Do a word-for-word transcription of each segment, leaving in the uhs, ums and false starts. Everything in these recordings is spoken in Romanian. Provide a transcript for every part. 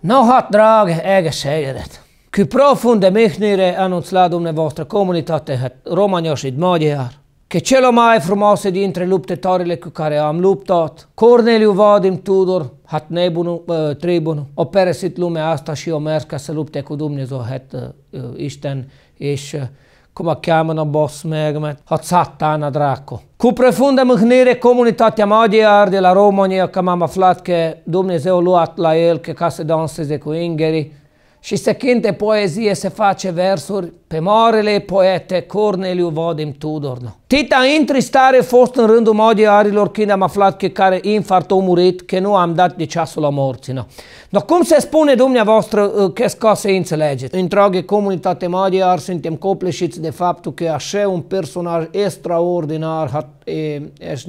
Nohat, drage egészségedet! Cu profunde mihnire anunț la dumneavoastră comunitate românești maghiar că cele mai frumoase dintre luptătoarele cu care am luptat, Corneliu Vadim Tudor, hat nebunul, uh, tribunul, a părăsit lumea asta și a mers ca să lupte cu Dumnezeu, hat uh, Isten, și, uh, cum o cheamă boss megmet, hat satana dracu. Cu profundă mâhnire, comunitatea maghiar de la România, că m-am aflat că Dumnezeu a luat la el că ca să danseze cu îngerii și se cânte poezie, se face versuri pe marele poete Corneliu Vadim Tudor. No. Tita întristare a fost în rândul maghiarilor când am aflat că care infart a murit, că nu am dat de ceasul la morții. No. No, cum se spune dumneavoastră că ca să înțelegeți? Întreaga comunitate maghiar suntem copleșiți de faptul că așa un personaj extraordinar și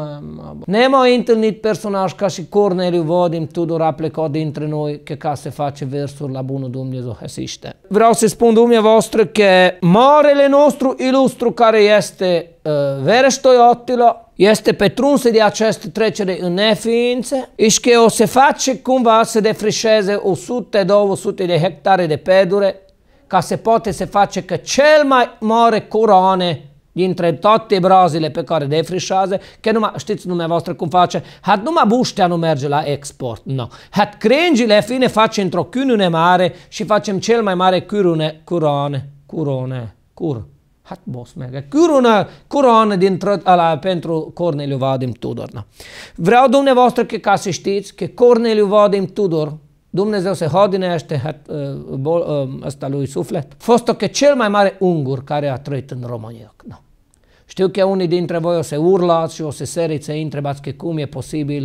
nem a întâlnit personaj ca și Corneliu Vadim Tudor a plecat dintre noi că ca să face versuri la bunul Dumnezeu Hesiste. Vreau să spun dumneavoastră că marele nostru ilustru care este uh, Verestoi Attila este petrunsă de această trecere în neființă și că o se face cumva să defrișeze o sută două sute de hectare de pădure ca se poate să face că cel mai mare corane dintre toate brazile pe care defrișează, că numai, știți dumneavoastră cum face, hat numai buștea nu merge la export, no. Hat crengile fine face într-o cunune mare și facem cel mai mare curune, curone, curone, cur, hat boss mega, curune, curone dintr-o, ala, pentru Corneliu Vadim Tudor, no. Vreau dumneavoastră că ca să știți că Corneliu Vadim Tudor, Dumnezeu se hodinește ăsta lui suflet. Fost că cel mai mare ungur care a trăit în România. No. Știu că unii dintre voi o să urlați și o să seriți să întrebați că cum e posibil.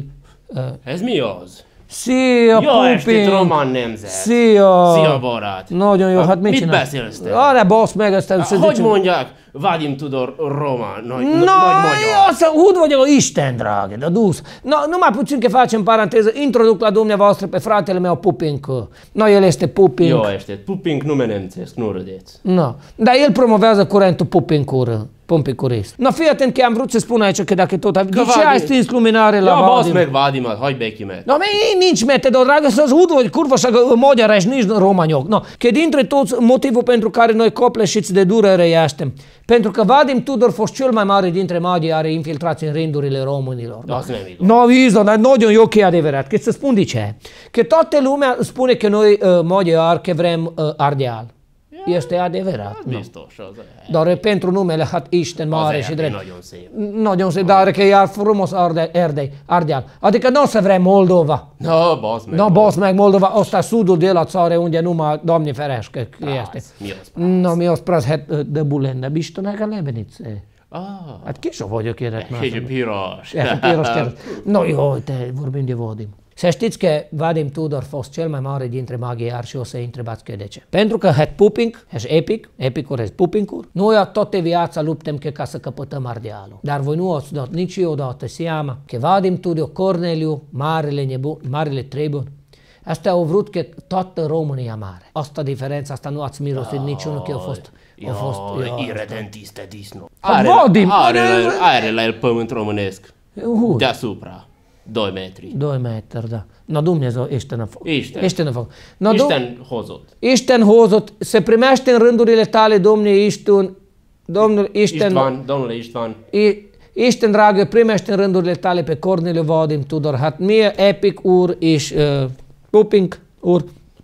Ez mi az? Szia, Jó estét, román nemzet! Szia! Szia, barát! Nagyon jó, hát mit Mit csinálsz? beszélsz te? Arra basz meg, aztán... Hogy mondják? Vadim Tudor román, nagy, No, nagy magyar. să ud vagyok, Isten dragă, de dus. No, numai puțin că facem paranteză, introduc la dumneavoastră pe fratele meu Pupink. No, el este Pupink. Jó estét, Pupink nume nemțesc, nu râdeți. No, dar el promovează curentul Pupincură. Pompicurist. No, fii atent că am vrut să spun aici că dacă tot... De ce ai stins luminare la Vadim? Ja, basz Vadim? meg Vadimat, hagyj béki meg. No, mi nincs mete, dar dragă, să-ți ud vagy curva și magyar ești nici romaniok. No, că dintre toți motivul pentru care noi copleșiți de durere eștem. Pentru că Vadim Tudor a fost cel mai mare dintre maghiari infiltrați în rândurile românilor. Da, să ne mică. No, Izo, dar nu e ok adevărat. Că să spun de ce. Că toată lumea spune că noi uh, maghiari că vrem uh, Ardeal. Este adevărat. Biztos, az. Dar pentru numele hat Isten mare și drept. Nagyon szép. Nagyon szép, dar că e frumos Erdei, Ardeal. Adică nu o să vrem Moldova. No, basz meg. No, basz meg Moldova, asta sudul de la țară unde numai, Doamne ferească, este. Mi az prász? No, mi az prász, hát de bulenda, bistonek a lebenice. Ah. Hát kis vagyok éret már. Kicsit piros. E, piros keres. No, jó, te vorbim de Vadim. Să știți că Vadim Tudor a fost cel mai mare dintre maghiari și o să întrebați că de ce. Pentru că het Pupink, het epic, epicul het Pupincur, noi toată viața luptăm că ca să căpătăm Ardealul. Dar voi nu ați dat niciodată seama că Vadim Tudor, Corneliu, marele nebun, marele tribun, asta au vrut că toată România mare. Asta diferența, asta nu ați mirosit niciunul că a fost... A fost... Irredentiste disno. Vadim! Are la el pământ românesc. Deasupra. doi metri. doi metri, da. No, Dumnezeu, Isten a făcut. Isten. Isten a făcut. No, Isten hozott. Isten hozott. Se primește în rândurile tale, Domnule Isten, Domnul Isten... István, domnule István. Isten, dragă, primește în rândurile tale pe Corneliu Vadim Tudor. Hát mie epic ur és uh, Pupink ur.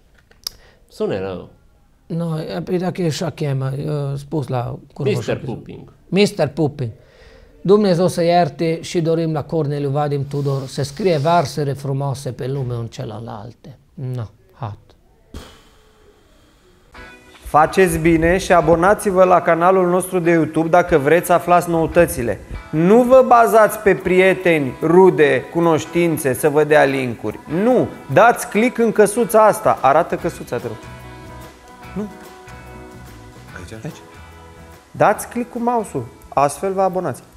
Sună rău. No, pe dacă e așa chemă, spus la curvă. mister Pupink. mister Pupink. Dumnezeu să ierte și dorim la Corneliu Vadim Tudor să scrie versere frumoase pe lume în celelalte. No, hat. Faceți bine și abonați-vă la canalul nostru de YouTube dacă vreți să aflați noutățile. Nu vă bazați pe prieteni, rude, cunoștințe să vă dea linkuri. Nu! Dați click în căsuța asta. Arată căsuța, te rog. Nu. Aici? Aici. Dați click cu mouse-ul. Astfel vă abonați.